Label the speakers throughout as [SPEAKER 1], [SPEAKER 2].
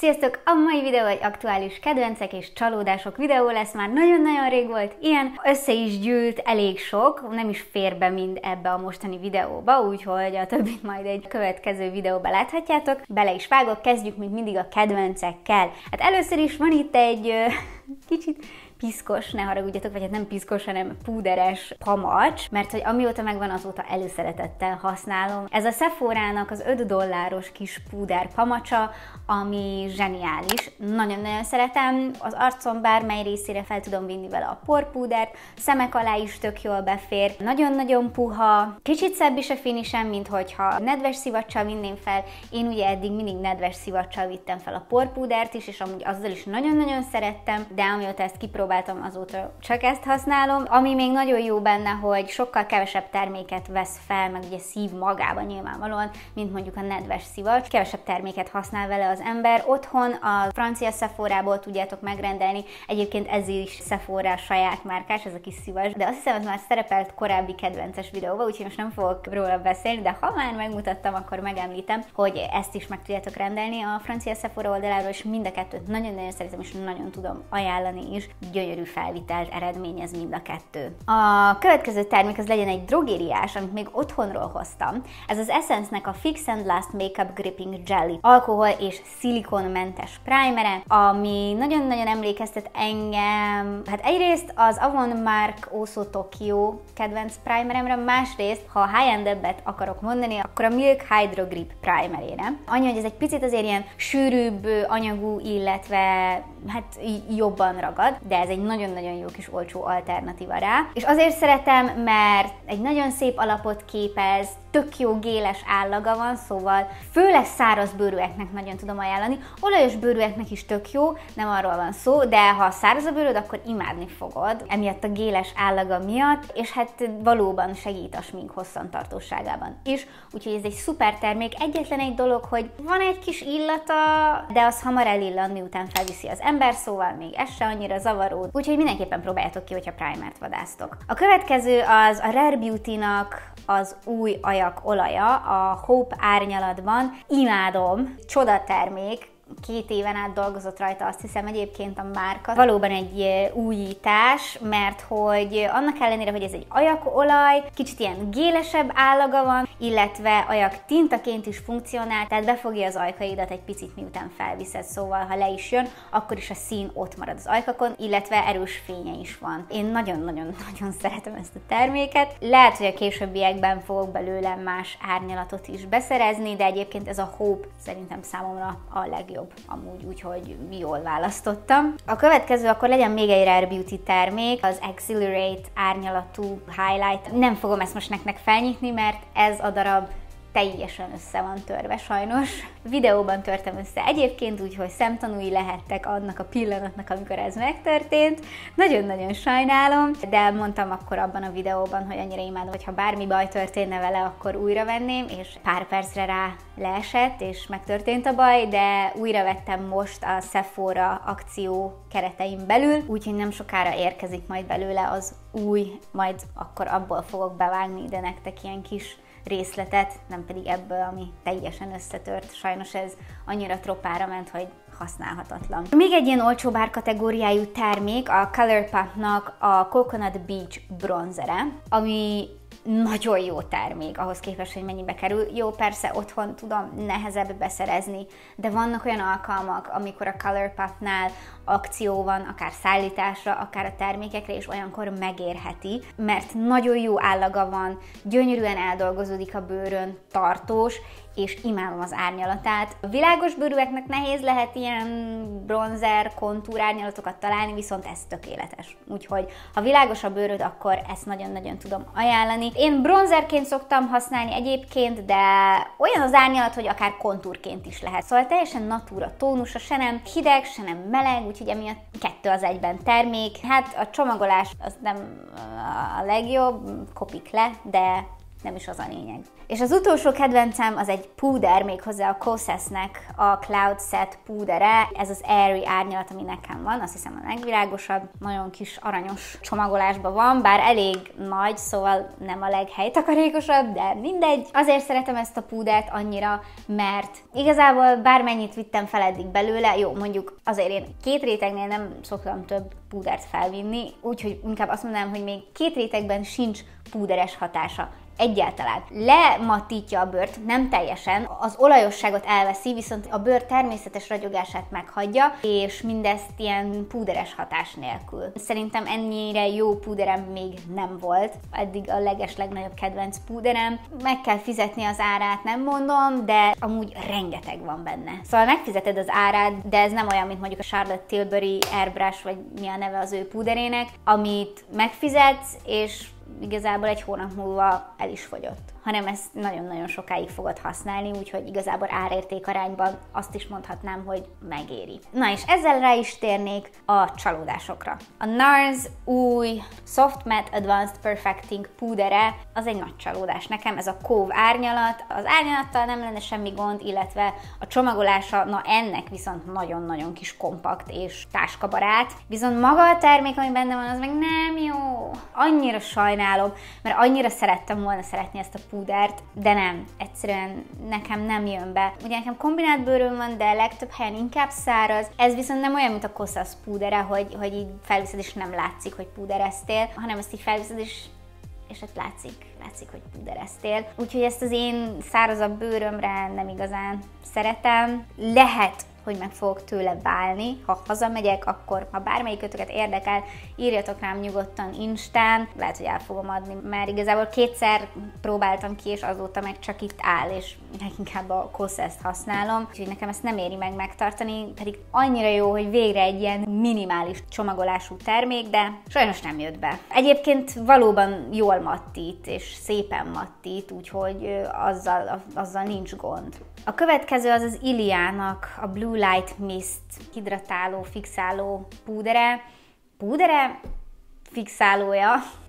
[SPEAKER 1] Sziasztok! A mai videó egy aktuális kedvencek és csalódások videó lesz, már nagyon-nagyon rég volt ilyen, össze is gyűlt elég sok, nem is fér be mind ebbe a mostani videóba, úgyhogy a többit majd egy következő videóba láthatjátok. Bele is vágok, kezdjük mint mindig a kedvencekkel. Hát először is van itt egy kicsit piszkos, ne haragudjatok, vagy hát nem piszkos, hanem púderes pamacs, mert hogy amióta megvan, azóta előszeretettel használom. Ez a Sephorának az $5 kis púder pamacsa, ami zseniális. Nagyon-nagyon szeretem. Az arcom bármely részére fel tudom vinni vele a porpúdert, szemek alá is tök jól befér. Nagyon-nagyon puha, kicsit szebb is a finishem, mint hogyha nedves szivacsal vinném fel. Én ugye eddig mindig nedves szivacsal vittem fel a porpúdert is, és amúgy azzal is nagyon-nagyon szerettem, de amióta ezt kipróbáltam, azóta csak ezt használom. Ami még nagyon jó benne, hogy sokkal kevesebb terméket vesz fel, meg ugye szív magában nyilvánvalóan, mint mondjuk a nedves szivacs. Kevesebb terméket használ vele az ember. Otthon a francia Sephorából tudjátok megrendelni. Egyébként ez is Sephora saját márkás, ez a kis szivacs, de azt hiszem, ez már szerepelt korábbi kedvences videóban, úgyhogy most nem fogok róla beszélni, de ha már megmutattam, akkor megemlítem, hogy ezt is meg tudjátok rendelni a francia Sephora oldaláról, és mind a kettőt nagyon-nagyon szeretem, és nagyon tudom ajánlani is. Gyönyörű felvitelt eredményez mind a kettő. A következő termék az legyen egy drogériás, amit még otthonról hoztam. Ez az Essence-nek a Fix and Last Makeup Gripping Jelly alkohol és szilikonmentes primere, ami nagyon-nagyon emlékeztet engem. Hát egyrészt az Avon Mark Oso Tokyo kedvenc primeremre, másrészt, ha high-endebbet akarok mondani, akkor a Milk Hydro Grip primerére. Annyi, hogy ez egy picit azért ilyen sűrűbb anyagú, illetve hát jobban ragad, de ez egy nagyon-nagyon jó kis olcsó alternatíva rá. És azért szeretem, mert egy nagyon szép alapot képez, tök jó géles állaga van, szóval főleg száraz bőrűeknek nagyon tudom ajánlani. Olajos bőrűeknek is tök jó, nem arról van szó, de ha száraz a bőröd, akkor imádni fogod, emiatt a géles állaga miatt, és hát valóban segít a smink hosszantartóságában is, úgyhogy ez egy szuper termék. Egyetlen egy dolog, hogy van egy kis illata, de az hamar elillan, miután felviszi az ember, szóval még ez se annyira zavaró, úgyhogy mindenképpen próbáljátok ki, hogyha primert vadásztok. A következő az a Rare Beauty-nak az új ajak olaja, a Hope árnyalatban. Imádom, csoda termék. 2 éven át dolgozott rajta, azt hiszem egyébként a márka. Valóban egy újítás, mert hogy annak ellenére, hogy ez egy ajakolaj, kicsit ilyen gélesebb állaga van, illetve ajak tintaként is funkcionál, tehát befogja az ajkaidat egy picit, miután felviszed, szóval ha le is jön, akkor is a szín ott marad az ajkakon, illetve erős fénye is van. Én nagyon-nagyon-nagyon szeretem ezt a terméket. Lehet, hogy a későbbiekben fogok belőle más árnyalatot is beszerezni, de egyébként ez a Hope szerintem számomra a legjobb amúgy, úgyhogy jól választottam. A következő akkor legyen még egy Rare Beauty termék, az Exhilarate árnyalatú highlight. Nem fogom ezt most nektek felnyitni, mert ez a darab teljesen össze van törve sajnos. Videóban törtem össze egyébként, úgyhogy szemtanúi lehettek annak a pillanatnak, amikor ez megtörtént. Nagyon-nagyon sajnálom, de mondtam akkor abban a videóban, hogy annyira imádom, hogy ha bármi baj történne vele, akkor újra venném, és pár percre rá leesett, és megtörtént a baj, de újra vettem most a Sephora akció keretein belül, úgyhogy nem sokára érkezik majd belőle az új, majd akkor abból fogok bevágni ide nektek ilyen kis részletet, nem pedig ebből, ami teljesen összetört. Sajnos ez annyira tropára ment, hogy használhatatlan. Még egy ilyen olcsóbb árkategóriájú termék a ColourPop-nak a Coconut Beach bronzere, ami nagyon jó termék, ahhoz képest, hogy mennyibe kerül. Jó, persze otthon tudom nehezebb beszerezni, de vannak olyan alkalmak, amikor a ColourPop-nál akció van, akár szállításra, akár a termékekre, és olyankor megérheti, mert nagyon jó állaga van, gyönyörűen eldolgozódik a bőrön, tartós, és imádom az árnyalatát. A világos bőrűeknek nehéz lehet ilyen bronzer, kontúr árnyalatokat találni, viszont ez tökéletes. Úgyhogy ha világos a bőröd, akkor ezt nagyon-nagyon tudom ajánlani. Én bronzerként szoktam használni egyébként, de olyan az árnyalat, hogy akár kontúrként is lehet. Szóval teljesen natúra tónusa, se nem hideg, se nem meleg, úgyhogy emiatt 2 az egyben termék. Hát a csomagolás az nem a legjobb, kopik le, de nem is az a lényeg. És az utolsó kedvencem az egy púder, méghozzá a Kosasnek a Cloud Set púdere. Ez az Airy árnyalat, ami nekem van, azt hiszem a legvilágosabb, nagyon kis aranyos csomagolásban van, bár elég nagy, szóval nem a leghelytakarékosabb, de mindegy. Azért szeretem ezt a púdert annyira, mert igazából bármennyit vittem fel eddig belőle, jó, mondjuk azért én 2 rétegnél nem szoktam több púdert felvinni, úgyhogy inkább azt mondanám, hogy még 2 rétegben sincs púderes hatása. Egyáltalán. Lemattítja a bőrt, nem teljesen, az olajosságot elveszi, viszont a bőr természetes ragyogását meghagyja, és mindezt ilyen púderes hatás nélkül. Szerintem ennyire jó púderem még nem volt, eddig a legeslegnagyobb kedvenc púderem. Meg kell fizetni az árát, nem mondom, de amúgy rengeteg van benne. Szóval megfizeted az árát, de ez nem olyan, mint mondjuk a Charlotte Tilbury Airbrush, vagy mi a neve az ő púderének, amit megfizetsz, és igazából 1 hónap múlva el is fogyott, hanem ezt nagyon-nagyon sokáig fogod használni, úgyhogy igazából árérték arányban azt is mondhatnám, hogy megéri. Na és ezzel rá is térnék a csalódásokra. A NARS új Soft Matte Advanced Perfecting púdere az egy nagy csalódás nekem, ez a Cove árnyalat. Az árnyalattal nem lenne semmi gond, illetve a csomagolása, na ennek viszont nagyon-nagyon kis kompakt és táskabarát. Viszont maga a termék, ami benne van, az meg nem jó. Annyira sajnálom, mert annyira szerettem volna szeretni ezt a púdert, de nem, egyszerűen nekem nem jön be. Ugye nekem kombinált bőröm van, de legtöbb helyen inkább száraz. Ez viszont nem olyan, mint a Kosas púdere, hogy így felviszed és nem látszik, hogy púdereztél, hanem ezt így felviszed és hát látszik, hogy púdereztél. Úgyhogy ezt az én szárazabb bőrömre nem igazán szeretem. Lehet, hogy meg fogok tőle válni. Ha hazamegyek, akkor ha bármelyikőtöket érdekel, írjatok rám nyugodtan Instán, lehet, hogy el fogom adni, mert igazából 2-szer próbáltam ki, és azóta meg csak itt áll, és leginkább a Kosast használom, úgyhogy nekem ezt nem éri meg megtartani, pedig annyira jó, hogy végre egy ilyen minimális csomagolású termék, de sajnos nem jött be. Egyébként valóban jól mattít, és szépen mattít, úgyhogy azzal nincs gond. A következő az az Iliának a Blue Light Mist hidratáló, fixáló púdere, fixálója.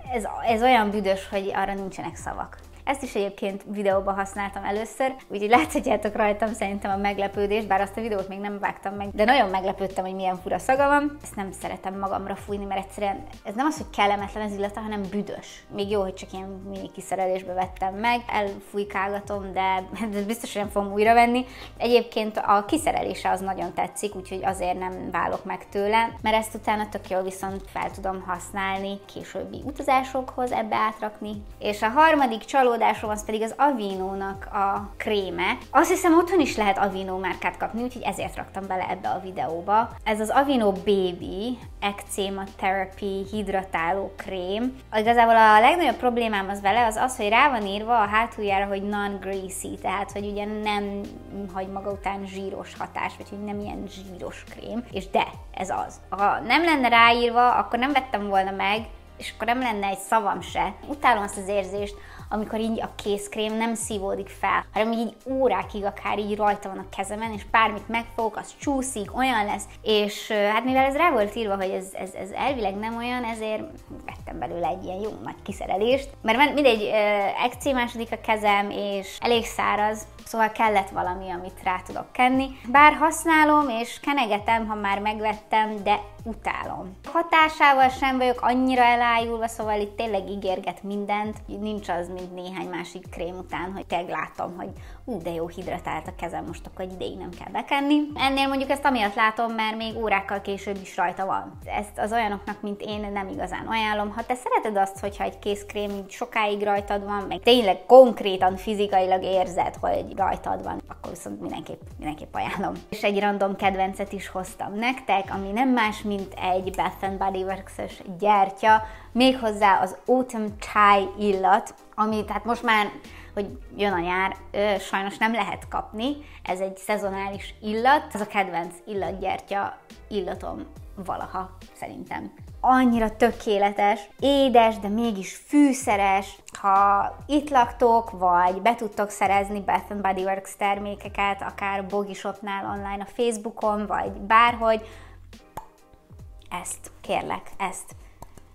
[SPEAKER 1] Ez olyan büdös, hogy arra nincsenek szavak. Ezt is egyébként videóban használtam először, úgyhogy láthatjátok rajtam szerintem a meglepődést, bár azt a videót még nem vágtam meg, de nagyon meglepődtem, hogy milyen fura szaga van. Ezt nem szeretem magamra fújni, mert egyszerűen ez nem az, hogy kellemetlen az illata, hanem büdös. Még jó, hogy csak ilyen mini kiszerelésbe vettem meg, elfújkálgatom, de biztos, hogy nem fogom újra venni. Egyébként a kiszerelése az nagyon tetszik, úgyhogy azért nem válok meg tőle, mert ezt utána tök jól viszont fel tudom használni későbbi utazásokhoz, ebbe átrakni. És a harmadik csalódásom az pedig az Aveeno-nak a kréme. Azt hiszem otthon is lehet Aveeno márkát kapni, úgyhogy ezért raktam bele ebbe a videóba. Ez az Aveeno Baby Eczema Therapy hidratáló krém. Igazából a legnagyobb problémám az vele az, hogy rá van írva a hátuljára, hogy non-greasy, tehát hogy ugye nem hagy maga után zsíros hatás, vagy hogy nem ilyen zsíros krém, és de ez az. Ha nem lenne ráírva, akkor nem vettem volna meg, és akkor nem lenne egy szavam se. Utálom azt az érzést, amikor így a kézkrém nem szívódik fel, hanem így órákig akár így rajta van a kezemen, és bármit megfogok, az csúszik, olyan lesz, és hát mivel ez rá volt írva, hogy ez elvileg nem olyan, ezért vettem belőle egy ilyen jó nagy kiszerelést, mert mindegy, ekcémásodik a kezem, és elég száraz, szóval kellett valami, amit rá tudok kenni. Bár használom és kenegetem, ha már megvettem, de utálom. Hatásával sem vagyok annyira elájulva, szóval itt tényleg ígérget mindent. Nincs az, mint néhány másik krém után, hogy tényleg látom, hogy de jó hidratált a kezem, most akkor egy ideig nem kell bekenni. Ennél mondjuk ezt amiatt látom, mert még órákkal később is rajta van. Ezt az olyanoknak, mint én, nem igazán ajánlom. Ha te szereted azt, hogyha egy kézkrém így sokáig rajtad van, meg tényleg konkrétan fizikailag érzed, hogy rajtad van, akkor viszont mindenképp ajánlom. És egy random kedvencet is hoztam nektek, ami nem más, mint egy Bath & Body Works-ös gyertya, méghozzá az Autumn Chai illat, ami tehát most már, hogy jön a nyár, sajnos nem lehet kapni. Ez egy szezonális illat, ez a kedvenc illatgyertya illatom valaha, szerintem. Annyira tökéletes, édes, de mégis fűszeres. Ha itt laktok, vagy be tudtok szerezni Bath & Body Works termékeket, akár Bogishopnál online a Facebookon, vagy bárhogy, ezt, kérlek, ezt.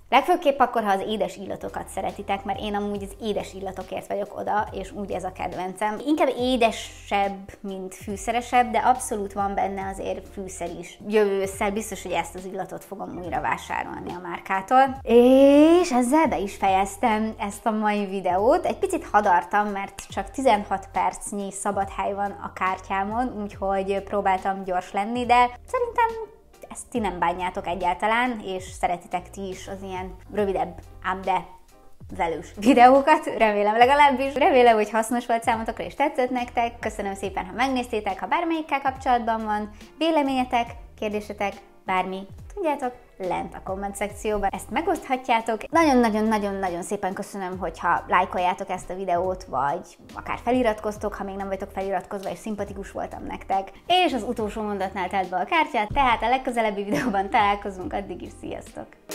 [SPEAKER 1] Legfőképp akkor, ha az édes illatokat szeretitek, mert én amúgy az édes illatokért vagyok oda, és úgy ez a kedvencem. Inkább édesebb, mint fűszeresebb, de abszolút van benne azért fűszer is. Jövő ősszel biztos, hogy ezt az illatot fogom újra vásárolni a márkától. És ezzel be is fejeztem ezt a mai videót. Egy picit hadartam, mert csak 16 percnyi szabad hely van a kártyámon, úgyhogy próbáltam gyors lenni, de szerintem ezt ti nem bánjátok egyáltalán, és szeretitek ti is az ilyen rövidebb, ám de velős videókat, remélem legalábbis. Remélem, hogy hasznos volt számotokra és tetszett nektek. Köszönöm szépen, ha megnéztétek, ha bármelyikkel kapcsolatban van véleményetek, kérdésetek, bármi, tudjátok, lent a komment szekcióban ezt megoszthatjátok. Nagyon-nagyon-nagyon szépen köszönöm, hogyha lájkoljátok ezt a videót, vagy akár feliratkoztok, ha még nem vagytok feliratkozva, és szimpatikus voltam nektek. És az utolsó mondatnál telt be a kártyát, tehát a legközelebbi videóban találkozunk, addig is sziasztok!